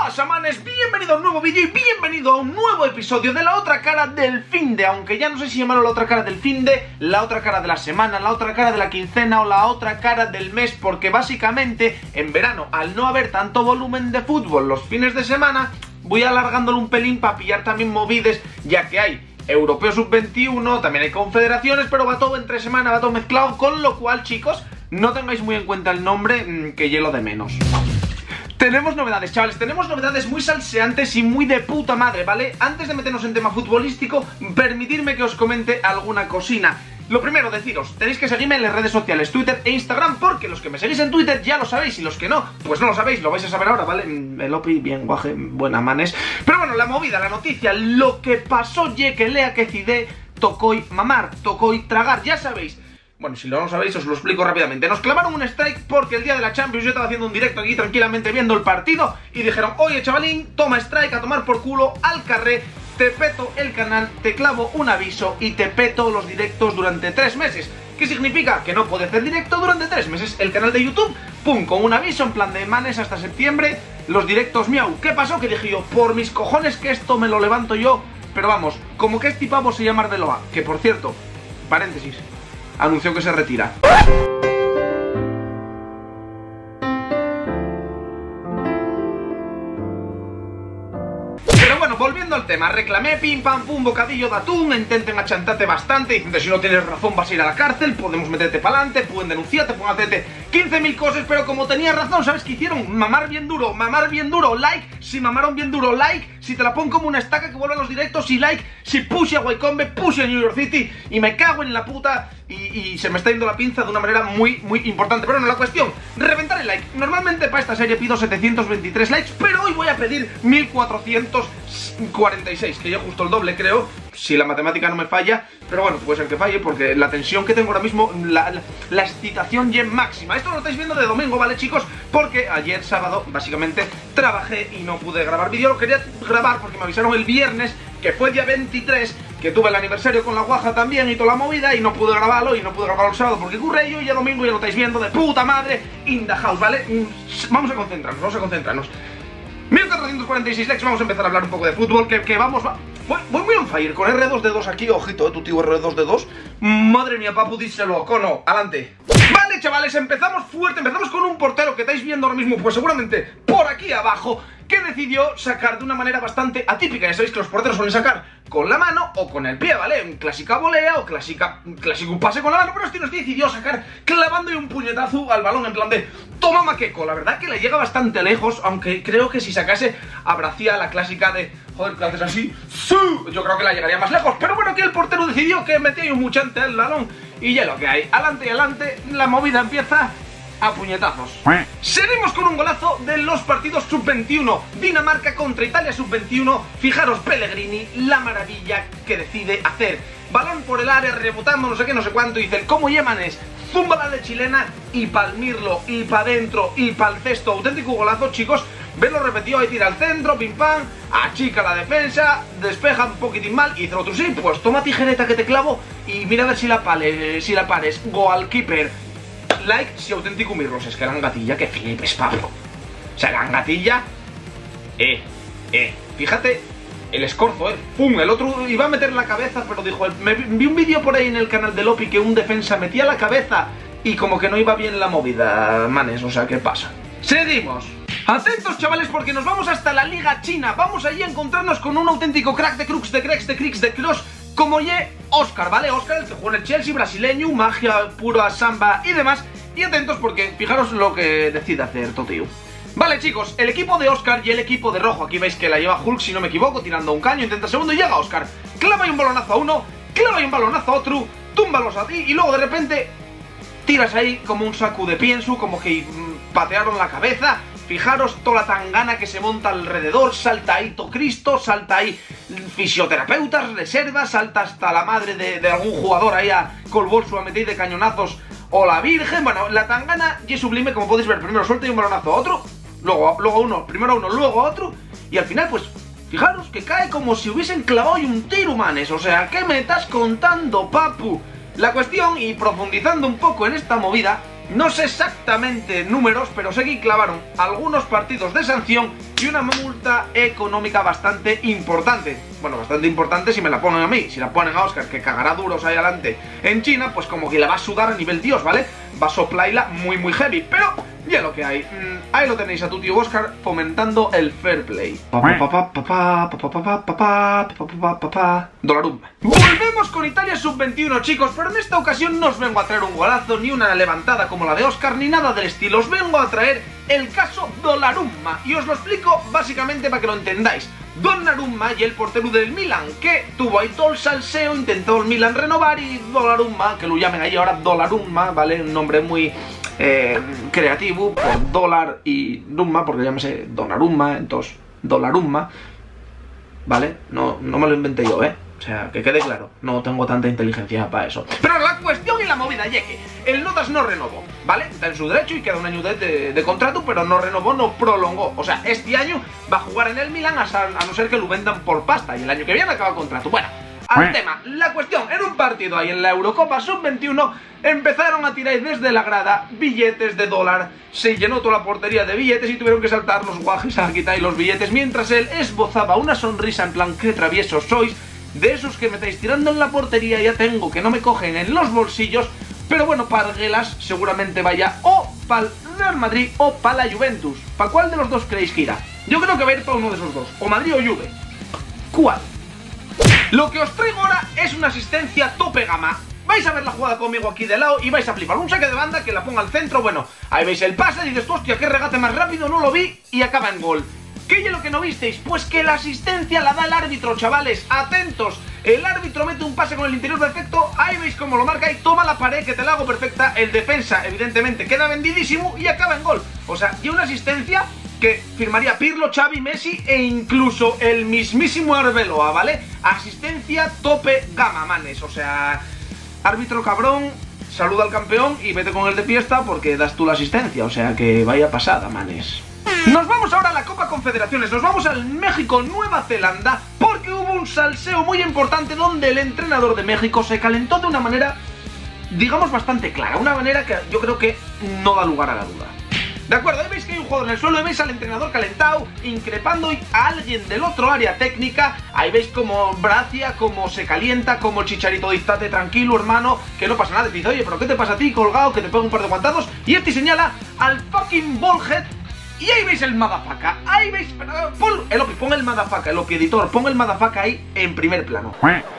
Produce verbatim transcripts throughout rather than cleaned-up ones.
pasa, manes? Bienvenido a un nuevo vídeo y bienvenido a un nuevo episodio de La Otra Cara del Finde. Aunque ya no sé si llamarlo La Otra Cara del Finde, La Otra Cara de la Semana, La Otra Cara de la Quincena o La Otra Cara del Mes. Porque básicamente en verano, al no haber tanto volumen de fútbol los fines de semana, voy alargándolo un pelín para pillar también movides, ya que hay Europeo sub veintiuno, también hay confederaciones, pero va todo entre semana, va todo mezclado. Con lo cual, chicos, no tengáis muy en cuenta el nombre, que hielo de menos. Tenemos novedades, chavales, tenemos novedades muy salseantes y muy de puta madre, ¿vale? Antes de meternos en tema futbolístico, permitidme que os comente alguna cosina. Lo primero, deciros, tenéis que seguirme en las redes sociales, Twitter e Instagram, porque los que me seguís en Twitter ya lo sabéis, y los que no, pues no lo sabéis, lo vais a saber ahora, ¿vale? El Opi, bien guaje, buena manes. Pero bueno, la movida, la noticia, lo que pasó, ye que lea que cidé, tocó y mamar, tocó y tragar, ya sabéis. Bueno, si no lo sabéis, os lo explico rápidamente. Nos clavaron un strike porque el día de la Champions yo estaba haciendo un directo aquí tranquilamente viendo el partido y dijeron: oye, chavalín, toma strike, a tomar por culo, al carré, te peto el canal, te clavo un aviso y te peto los directos durante tres meses. ¿Qué significa? Que no puede hacer directo durante tres meses el canal de YouTube. Pum, con un aviso en plan de manes hasta septiembre, los directos miau. ¿Qué pasó? Que dije yo, por mis cojones que esto me lo levanto yo. Pero vamos, como que este pavo se llama Arbeloa, que por cierto, paréntesis, anunció que se retira. Pero bueno, volviendo al tema, reclamé, pim pam pum, bocadillo de atún, intenten achantarte bastante, diciendo si no tienes razón vas a ir a la cárcel, podemos meterte para adelante, pueden denunciarte, pueden hacerte quince mil cosas, pero como tenía razón, ¿sabes qué hicieron? Mamar bien duro, mamar bien duro, like, si mamaron bien duro, like, si te la pongo como una estaca que vuelve a los directos, y like, si puse a Wycombe, puse a New York City, y me cago en la puta, y, y se me está yendo la pinza de una manera muy, muy importante. Pero no, la cuestión, reventar el like. Normalmente para esta serie pido setecientos veintitrés likes, pero hoy voy a pedir mil cuatrocientos cuarenta y seis, que ya justo el doble, creo, si la matemática no me falla. Pero bueno, puede ser que falle, porque la tensión que tengo ahora mismo, la, la, la excitación ya máxima. Esto lo estáis viendo de domingo, ¿vale, chicos? Porque ayer sábado, básicamente, trabajé y no pude grabar vídeo. Lo quería grabar porque me avisaron el viernes, que fue día veintitrés, que tuve el aniversario con la guaja también y toda la movida, y no pude grabarlo, y no pude grabarlo el sábado porque curré yo, y ya domingo ya lo estáis viendo de puta madre, in the house, ¿vale? Vamos a concentrarnos, vamos a concentrarnos. mil cuatrocientos cuarenta y seis likes, vamos a empezar a hablar un poco de fútbol, que, que vamos... Va... Voy, voy muy on fire, con R dos D dos aquí, ojito, ¿eh? Tu tío R dos D dos. Madre mía, papu, díselo, cono, adelante. Vale, chavales, empezamos fuerte, empezamos con un portero que estáis viendo ahora mismo, pues seguramente por aquí abajo, que decidió sacar de una manera bastante atípica. Ya sabéis que los porteros suelen sacar con la mano o con el pie, ¿vale? En clásica volea o clásica, clásico un pase con la mano, pero este nos decidió sacar clavándole un puñetazo al balón en plan de toma maqueco. La verdad que le llega bastante lejos, aunque creo que si sacase abracía la clásica de joder, que haces así, ¡sí! Yo creo que la llegaría más lejos. Pero bueno, aquí el portero decidió que metía ahí un muchante al balón y ya lo que hay. Adelante y adelante, la movida empieza a puñetazos. Seguimos con un golazo de los partidos sub veintiuno. Dinamarca contra Italia sub veintiuno. Fijaros, Pellegrini, la maravilla que decide hacer. Balón por el área, rebotando, no sé qué, no sé cuánto. Y dice, ¿cómo llamanes? Zumba la de chilena y palmirlo, y pa' dentro, y pa'l cesto. Auténtico golazo, chicos. Verlo repetido, ahí tira al centro, pim pam, achica la defensa, despeja un poquitín mal y dice otro sí, pues toma tijereta que te clavo y mira a ver si la, pale, si la pares. Goalkeeper. Like si auténtico mirros, es que la gatilla que flipes, Pablo. O sea, la gatilla. Eh, eh. Fíjate el escorzo, eh. Pum, el otro iba a meter la cabeza, pero dijo, me vi un vídeo por ahí en el canal de Lopi que un defensa metía la cabeza y como que no iba bien la movida, manes, o sea, ¿qué pasa? Seguimos. Atentos, chavales, porque nos vamos hasta la Liga China. Vamos allí a encontrarnos con un auténtico crack de crux, de cracks, de cricks, de cross, como ye Oscar, ¿vale? Oscar, el que juega en el Chelsea, brasileño, magia pura, samba y demás. Y atentos porque fijaros lo que decide hacer Totiu. Vale, chicos, el equipo de Oscar y el equipo de rojo. Aquí veis que la lleva Hulk, si no me equivoco, tirando un caño, intenta segundo y llega Oscar. Clava ahí un balonazo a uno, clava ahí un balonazo a otro, túmbalos a ti y luego de repente tiras ahí como un saco de pienso, como que mmm, patearon la cabeza. Fijaros toda la tangana que se monta alrededor, salta ahí to Cristo, salta ahí fisioterapeutas, reservas, salta hasta la madre de, de algún jugador ahí a, con bolso a meter de cañonazos o la virgen. Bueno, la tangana y es sublime, como podéis ver, primero suelta y un balonazo a otro, luego, luego a uno, primero a uno, luego a otro, y al final pues, fijaros que cae como si hubiesen clavado un tiro, manes, o sea, ¿qué me estás contando, papu? La cuestión, y profundizando un poco en esta movida, No sé exactamente números, pero sé que clavaron algunos partidos de sanción y una multa económica bastante importante. Bueno, bastante importante si me la ponen a mí. Si la ponen a Oscar, que cagará duros ahí adelante en China, pues como que la va a sudar a nivel dios, ¿vale? Va a soplarla muy muy heavy, pero ya lo que hay. Mm, ahí lo tenéis a tu tío Oscar fomentando el fair play. Dolarum. Volvemos con Italia sub veintiuno, chicos, pero en esta ocasión no os vengo a traer un golazo, ni una levantada como la de Oscar, ni nada del estilo. Os vengo a traer el caso Donnarumma, y os lo explico básicamente para que lo entendáis. Donnarumma y el portero del Milan, que tuvo ahí todo el salseo, intentó el Milan renovar, y Donnarumma, que lo llamen ahí ahora Donnarumma, ¿vale? Un nombre muy eh, creativo, por dólar y Rumma, porque llámese Donnarumma, entonces Donnarumma, ¿vale? No, no me lo inventé yo, ¿eh? O sea, que quede claro, no tengo tanta inteligencia para eso. Pero la cuestión y la movida, ya que el Notas no renovó, ¿vale? Está en su derecho y queda un año de, de, de contrato, pero no renovó, no prolongó. O sea, este año va a jugar en el Milan a, a no ser que lo vendan por pasta, y el año que viene acaba el contrato. Bueno, al tema, la cuestión, en un partido ahí en la Eurocopa sub veintiuno empezaron a tirar desde la grada billetes de dólar, se llenó toda la portería de billetes y tuvieron que saltar los guajes a quitar los billetes, mientras él esbozaba una sonrisa en plan, qué traviesos sois, de esos que me estáis tirando en la portería, ya tengo que no me cogen en los bolsillos. Pero bueno, Parguelas seguramente vaya o para el Real Madrid o para la Juventus. ¿Para cuál de los dos creéis que irá? Yo creo que va a ir para uno de esos dos, o Madrid o Juve. ¿Cuál? Lo que os traigo ahora es una asistencia tope gama. Vais a ver la jugada conmigo aquí de lado y vais a flipar. Un saque de banda que la ponga al centro, bueno, ahí veis el pase y dices, hostia, qué regate más rápido, no lo vi, y acaba en gol. ¿Qué es lo que no visteis? Pues que la asistencia la da el árbitro, chavales, atentos. El árbitro mete un pase con el interior perfecto, ahí veis cómo lo marca y toma la pared que te la hago perfecta. El defensa, evidentemente, queda vendidísimo y acaba en gol. O sea, y una asistencia que firmaría Pirlo, Xavi, Messi e incluso el mismísimo Arbeloa, ¿vale? Asistencia tope gama, manes. O sea, árbitro cabrón, saluda al campeón y vete con el de fiesta porque das tú la asistencia. O sea, que vaya pasada, manes. Nos vamos ahora a la Copa Confederaciones, nos vamos al México-Nueva Zelanda, porque hubo un salseo muy importante donde el entrenador de México se calentó de una manera, digamos, bastante clara, una manera que yo creo que no da lugar a la duda. De acuerdo, ahí veis que hay un jugador en el suelo, ahí veis al entrenador calentado, increpando a alguien del otro área técnica, ahí veis como Bracia, como se calienta, como el Chicharito dice, estate tranquilo, hermano, que no pasa nada, dice, oye, pero ¿qué te pasa a ti, colgado, que te pego un par de guantados? Y este señala al fucking Ballhead. Y ahí veis el motherfucker, ahí veis, pon el Opi, pon el motherfucker, el Opi editor, pon el motherfucker ahí en primer plano.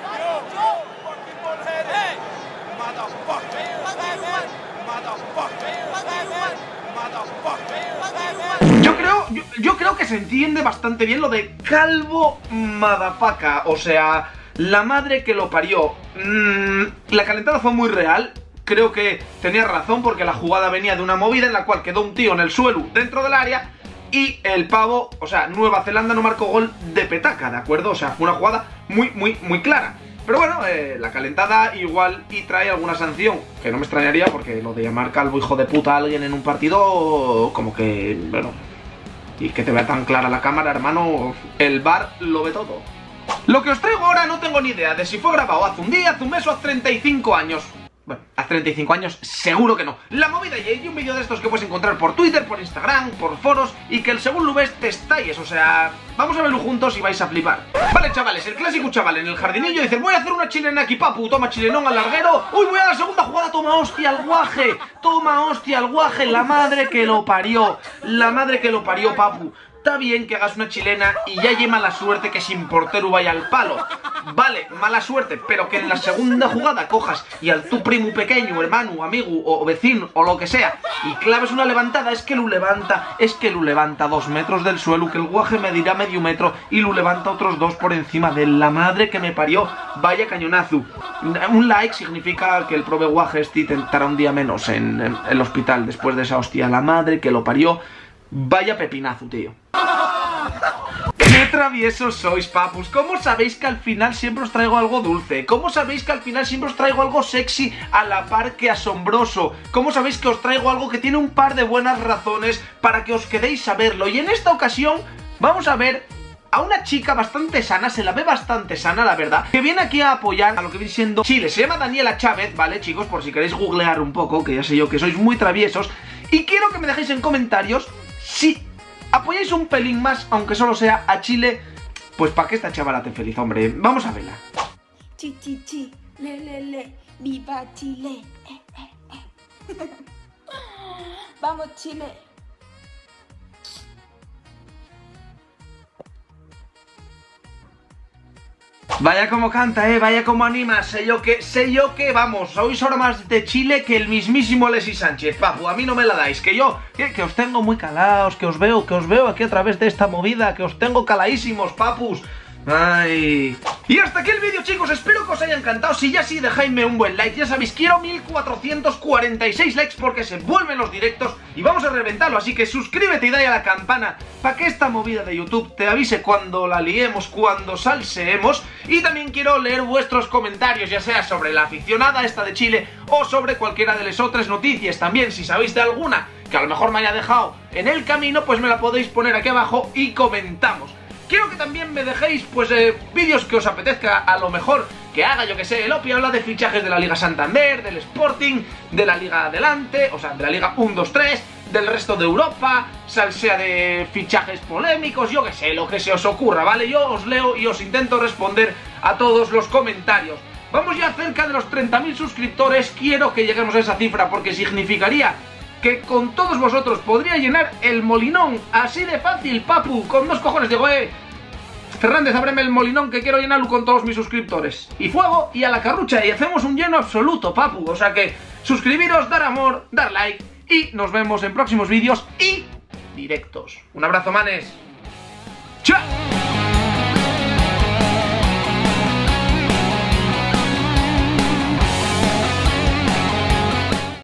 Yo creo, yo, yo creo que se entiende bastante bien lo de calvo motherfucker, o sea, la madre que lo parió. Mm, la calentada fue muy real. Creo que tenía razón porque la jugada venía de una movida en la cual quedó un tío en el suelo dentro del área y el pavo, o sea, Nueva Zelanda no marcó gol de petaca, ¿de acuerdo? O sea, fue una jugada muy, muy, muy clara. Pero bueno, eh, la calentada igual y trae alguna sanción, que no me extrañaría porque lo de llamar calvo hijo de puta a alguien en un partido, como que, bueno, y que te vea tan clara la cámara, hermano, el V A R lo ve todo. Lo que os traigo ahora no tengo ni idea de si fue grabado hace un día, hace un mes o hace treinta y cinco años. Bueno, hace treinta y cinco años seguro que no. La movida, y hay un vídeo de estos que puedes encontrar por Twitter, por Instagram, por foros, y que el según lo ves te estalles, o sea, vamos a verlo juntos y vais a flipar. Vale, chavales, el clásico chaval en el jardinillo dice, voy a hacer una chilena aquí, papu, toma chilenón al larguero, uy, voy a la segunda jugada, toma hostia al guaje, toma hostia al guaje, la madre que lo parió, la madre que lo parió, papu. Está bien que hagas una chilena y ya hay mala suerte que sin portero vaya al palo. Vale, mala suerte, pero que en la segunda jugada cojas y al tu primo pequeño, hermano, amigo o vecino o lo que sea y claves una levantada, es que lo levanta, es que lo levanta dos metros del suelo, que el guaje medirá medio metro y lo levanta otros dos por encima de la madre que me parió. Vaya cañonazo. Un like significa que el prove guaje este tentará un día menos en, en el hospital después de esa hostia. La madre que lo parió. Vaya pepinazo, tío. ¡Qué traviesos sois, papus! ¿Cómo sabéis que al final siempre os traigo algo dulce? ¿Cómo sabéis que al final siempre os traigo algo sexy a la par que asombroso? ¿Cómo sabéis que os traigo algo que tiene un par de buenas razones para que os quedéis a verlo? Y en esta ocasión vamos a ver a una chica bastante sana, se la ve bastante sana, la verdad, que viene aquí a apoyar a lo que viene siendo Chile. Se llama Daniela Chávez, ¿vale, chicos? Por si queréis googlear un poco, que ya sé yo que sois muy traviesos. Y quiero que me dejéis en comentarios si apoyáis un pelín más, aunque solo sea a Chile, pues para que esta chavala te feliz, hombre. Vamos a verla. Chi, chi, chi, le, le, le, viva Chile. Eh, eh, eh. Vamos, Chile. Vaya como canta, eh, vaya como anima. Sé yo que, sé yo que, vamos, sois ahora más de Chile que el mismísimo Alexis Sánchez, papu. A mí no me la dais, que yo, que, que os tengo muy calaos, que os veo, que os veo aquí a través de esta movida, que os tengo caladísimos, papus. Ay. Y hasta aquí el vídeo, chicos, espero que os haya encantado. Si ya sí, dejadme un buen like. Ya sabéis, quiero mil cuatrocientos cuarenta y seis likes porque se vuelven los directos y vamos a reventarlo. Así que suscríbete y dale a la campana para que esta movida de YouTube te avise cuando la liemos, cuando salseemos. Y también quiero leer vuestros comentarios, ya sea sobre la aficionada esta de Chile o sobre cualquiera de las otras noticias. También, si sabéis de alguna que a lo mejor me haya dejado en el camino, pues me la podéis poner aquí abajo y comentamos. Quiero que también me dejéis, pues, eh, vídeos que os apetezca, a lo mejor que haga, yo que sé, el Opi habla de fichajes de la Liga Santander, del Sporting, de la Liga Adelante, o sea, de la Liga uno, dos, tres, del resto de Europa, salsea de fichajes polémicos, yo que sé, lo que se os ocurra, ¿vale? Yo os leo y os intento responder a todos los comentarios. Vamos ya cerca de los treinta mil suscriptores, quiero que lleguemos a esa cifra porque significaría que con todos vosotros podría llenar el Molinón, así de fácil, papu, con dos cojones. Digo, eh, Fernández, ábreme el Molinón que quiero llenarlo con todos mis suscriptores. Y fuego, y a la carrucha, y hacemos un lleno absoluto, papu. O sea que, suscribiros, dar amor, dar like, y nos vemos en próximos vídeos y directos. Un abrazo, manes. ¡Chao!